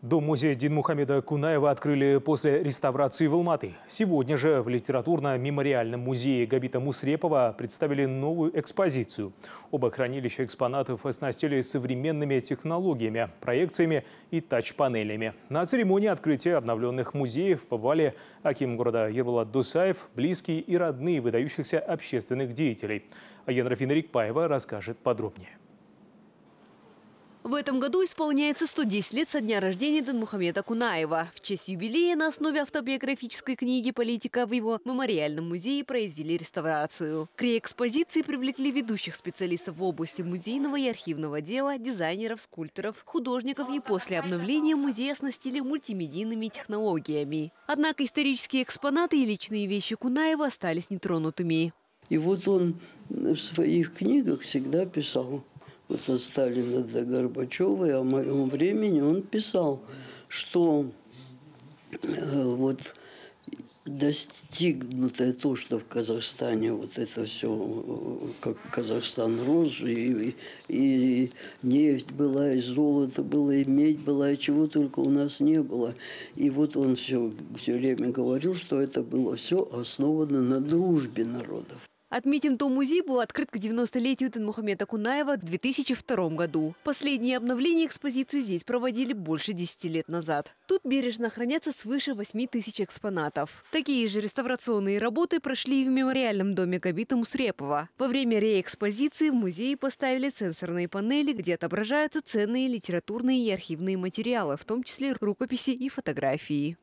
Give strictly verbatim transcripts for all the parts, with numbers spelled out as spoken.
Дом-музей Динмухамеда Кунаева открыли после реставрации в Алматы. Сегодня же в литературно-мемориальном музее Габита Мусрепова представили новую экспозицию. Оба хранилища экспонатов оснастили современными технологиями, проекциями и тач-панелями. На церемонии открытия обновленных музеев побывали аким города Ерболат Дусаев, близкие и родные выдающихся общественных деятелей. Аян Рафина Рикпаева расскажет подробнее. В этом году исполняется сто десять лет со дня рождения Динмухамеда Кунаева. В честь юбилея на основе автобиографической книги политика в его мемориальном музее произвели реставрацию. К реэкспозиции привлекли ведущих специалистов в области музейного и архивного дела, дизайнеров, скульпторов, художников, и после обновления музей оснастили мультимедийными технологиями. Однако исторические экспонаты и личные вещи Кунаева остались нетронутыми. И вот он в своих книгах всегда писал. Вот от Сталина до Горбачева, и о моем времени он писал, что э, вот достигнутое то, что в Казахстане вот это все, как Казахстан рос, и, и нефть была, и золото было, и медь была, и чего только у нас не было. И вот он все, все время говорил, что это было все основано на дружбе народов. Отметим, что музей был открыт к девяностолетию Динмухамеда Кунаева в две тысячи втором году. Последние обновления экспозиции здесь проводили больше десяти лет назад. Тут бережно хранятся свыше восьми тысяч экспонатов. Такие же реставрационные работы прошли и в мемориальном доме Габита Мусрепова. Во время реэкспозиции в музее поставили сенсорные панели, где отображаются ценные литературные и архивные материалы, в том числе рукописи и фотографии.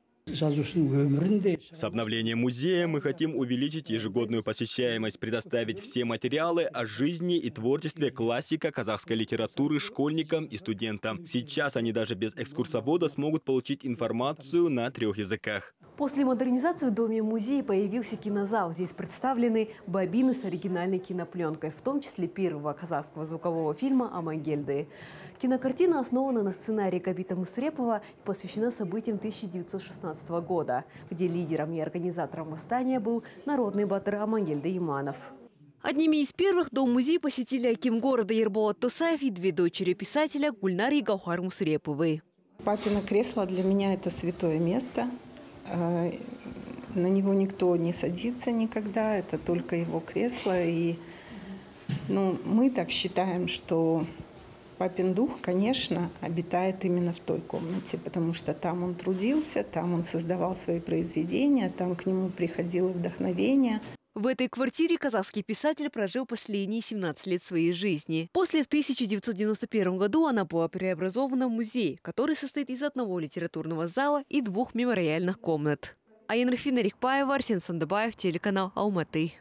С обновлением музея мы хотим увеличить ежегодную посещаемость, предоставить все материалы о жизни и творчестве классика казахской литературы школьникам и студентам. Сейчас они даже без экскурсовода смогут получить информацию на трех языках. После модернизации в доме-музее появился кинозал. Здесь представлены бобины с оригинальной кинопленкой, в том числе первого казахского звукового фильма «Амангельды». Кинокартина основана на сценарии Габита Мусрепова и посвящена событиям тысяча девятьсот шестнадцатого года, где лидером и организатором восстания был народный батыр Амангельды Иманов. Одними из первых дом-музей посетили аким города Ерболат Дусаев и две дочери писателя Гульнар и Гаухар Мусреповы. Папино кресло для меня – это святое место. На него никто не садится никогда, это только его кресло. И ну, мы так считаем, что папин дух, конечно, обитает именно в той комнате, потому что там он трудился, там он создавал свои произведения, там к нему приходило вдохновение. В этой квартире казахский писатель прожил последние семнадцать лет своей жизни. После в тысяча девятьсот девяносто первом году она была преобразована в музей, который состоит из одного литературного зала и двух мемориальных комнат. Аян Рафина Рикпаева, Арсен Сандыбаев, телеканал Алматы.